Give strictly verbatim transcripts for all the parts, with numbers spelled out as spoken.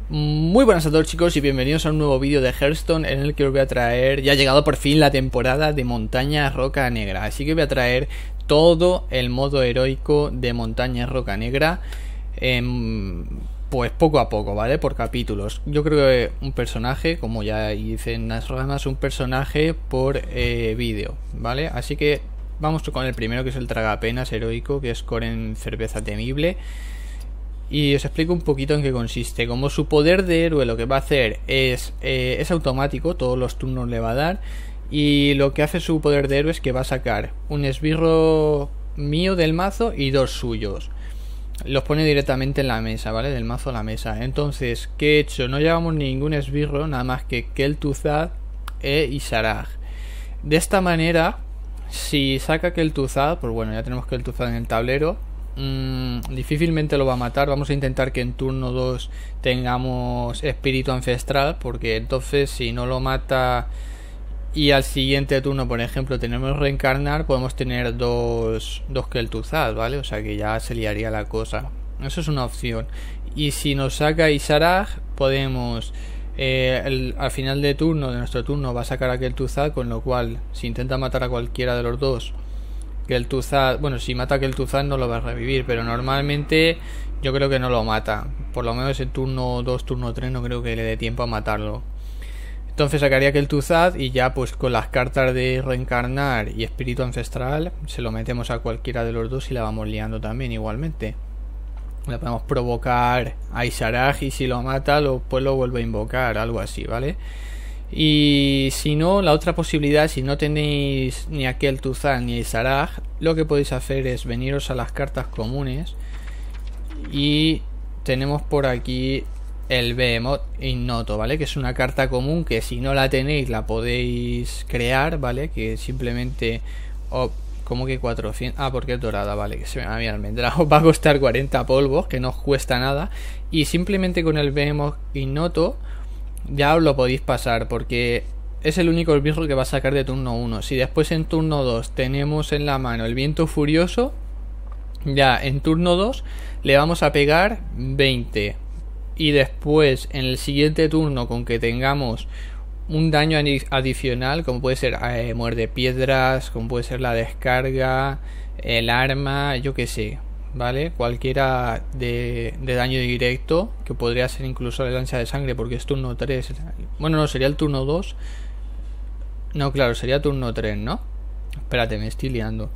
Muy buenas a todos, chicos, y bienvenidos a un nuevo vídeo de Hearthstone en el que os voy a traer, ya ha llegado por fin la temporada de Montaña Roca Negra, así que voy a traer todo el modo heroico de Montaña Roca Negra, eh, pues poco a poco, ¿vale? Por capítulos. Yo creo que un personaje, como ya hice en las ramas, un personaje por eh, vídeo, ¿vale? Así que vamos con el primero, que es el tragapenas heroico, que es Coren Cerveza Temible. Y os explico un poquito en qué consiste. Como su poder de héroe lo que va a hacer es, eh, es automático, todos los turnos le va a dar. Y lo que hace su poder de héroe es que va a sacar un esbirro mío del mazo y dos suyos. Los pone directamente en la mesa, ¿vale? Del mazo a la mesa. Entonces, ¿qué he hecho? No llevamos ningún esbirro, nada más que Kel'Thuzad e Isaraj. De esta manera, si saca Kel'Thuzad, pues bueno, ya tenemos Kel'Thuzad en el tablero. Mm, difícilmente lo va a matar. Vamos a intentar que en turno dos tengamos espíritu ancestral, porque entonces si no lo mata y al siguiente turno, por ejemplo, tenemos reencarnar, podemos tener dos, dos Kel'Thuzad, ¿vale? O sea que ya se liaría la cosa. Eso es una opción. Y si nos saca Isaraj, podemos eh, el, al final de turno, de nuestro turno, va a sacar a Kel'Thuzad, con lo cual si intenta matar a cualquiera de los dos, Kel'Thuzad, bueno, si mata a Kel'Thuzad no lo va a revivir, pero normalmente yo creo que no lo mata. Por lo menos en turno dos, turno tres no creo que le dé tiempo a matarlo. Entonces sacaría Kel'Thuzad y ya pues con las cartas de reencarnar y espíritu ancestral se lo metemos a cualquiera de los dos y la vamos liando también igualmente. Le podemos provocar a Isaraj y si lo mata lo, pues lo vuelve a invocar, algo así, ¿vale? Y si no, la otra posibilidad, si no tenéis ni a Kel'Thuzad ni a Isaraj, lo que podéis hacer es veniros a las cartas comunes y tenemos por aquí el Behemoth Ignoto, ¿vale? Que es una carta común que si no la tenéis la podéis crear, ¿vale? Que simplemente... Oh, ¿cómo que cuatrocientos? Ah, porque es dorada, vale, que se me había almendrado. Va a costar cuarenta polvos, que no os cuesta nada. Y simplemente con el Behemoth Ignoto ya os lo podéis pasar, porque es el único esbirro que va a sacar de turno uno. Si después en turno dos tenemos en la mano el viento furioso, ya en turno dos le vamos a pegar veinte. Y después en el siguiente turno, con que tengamos un daño adicional, como puede ser eh, muerde piedras, como puede ser la descarga, el arma, yo que sé, ¿vale? Cualquiera de, de daño directo, que podría ser incluso la lanza de sangre, porque es turno tres. Bueno, no, sería el turno dos. No, claro, sería turno tres, ¿no? Espérate, me estoy liando.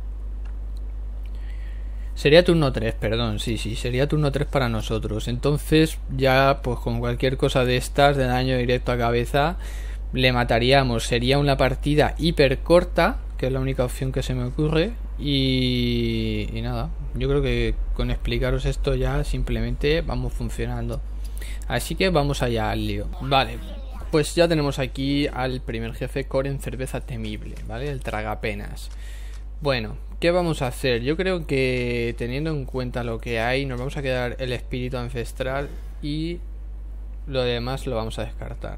Sería turno tres, perdón, sí, sí, sería turno tres para nosotros. Entonces ya, pues con cualquier cosa de estas, de daño directo a cabeza, le mataríamos. Sería una partida hiper corta, que es la única opción que se me ocurre. Y, y nada, yo creo que con explicaros esto ya simplemente vamos funcionando. Así que vamos allá al lío. Vale, pues ya tenemos aquí al primer jefe, Coren Cerveza Temible, ¿vale? El tragapenas. Bueno, ¿qué vamos a hacer? Yo creo que teniendo en cuenta lo que hay, nos vamos a quedar el espíritu ancestral y lo demás lo vamos a descartar.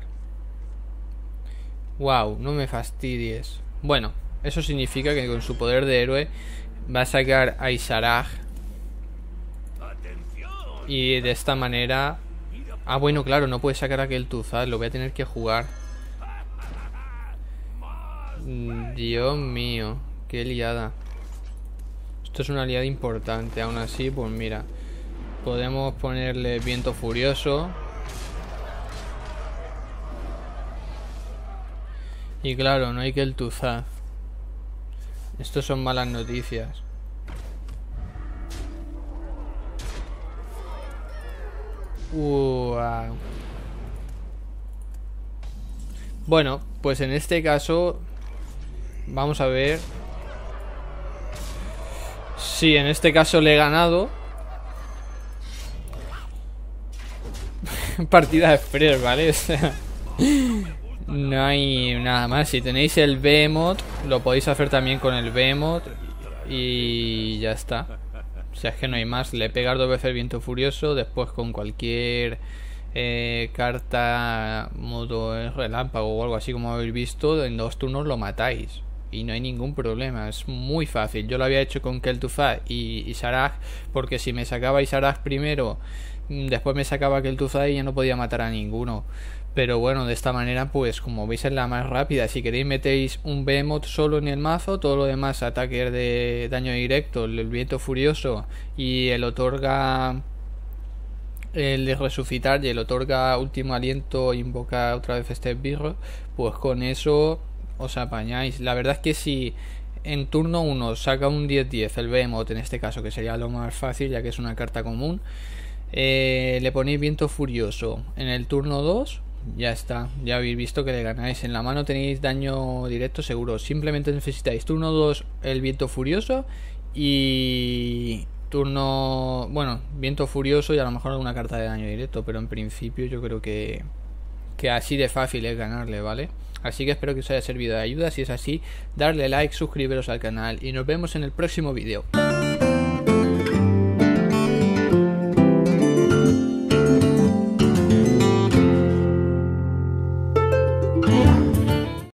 Wow, no me fastidies. Bueno, eso significa que con su poder de héroe va a sacar a Isaraj. Y de esta manera... Ah, bueno, claro, no puede sacar a Kel'Thuzad, lo voy a tener que jugar. Dios mío, qué liada. Esto es una liada importante. Aún así, pues mira, podemos ponerle viento furioso. Y claro, no hay Kel'Thuzad. Estos son malas noticias. Wow. Bueno, pues en este caso vamos a ver. Sí, en este caso le he ganado. Partida express, ¿vale? O sea, no hay nada más. Si tenéis el Behemoth, lo podéis hacer también con el Behemoth. Y ya está. O sea, es que no hay más. Le pegas dos veces el viento furioso. Después con cualquier eh, carta modo relámpago o algo así, como habéis visto, en dos turnos lo matáis. y no hay ningún problema, es muy fácil. Yo lo había hecho con Kel'Thuzad y Isaraj, porque si me sacaba Isaraj primero Después me sacaba aquel Tuzai y ya no podía matar a ninguno. Pero bueno, de esta manera, pues como veis es la más rápida. Si queréis metéis un Behemoth solo en el mazo, todo lo demás ataques de daño directo, el viento furioso y el otorga el de resucitar y el otorga último aliento, invoca otra vez este esbirro, pues con eso os apañáis. La verdad es que si en turno uno saca un diez diez el Behemoth, en este caso, que sería lo más fácil ya que es una carta común, eh, le ponéis viento furioso en el turno dos, ya está, ya habéis visto que le ganáis. En la mano tenéis daño directo seguro, simplemente necesitáis turno dos el viento furioso y turno, bueno, viento furioso y a lo mejor alguna carta de daño directo, pero en principio yo creo que que así de fácil es ganarle, ¿vale? Así que espero que os haya servido de ayuda. Si es así, darle like, suscribiros al canal y nos vemos en el próximo vídeo.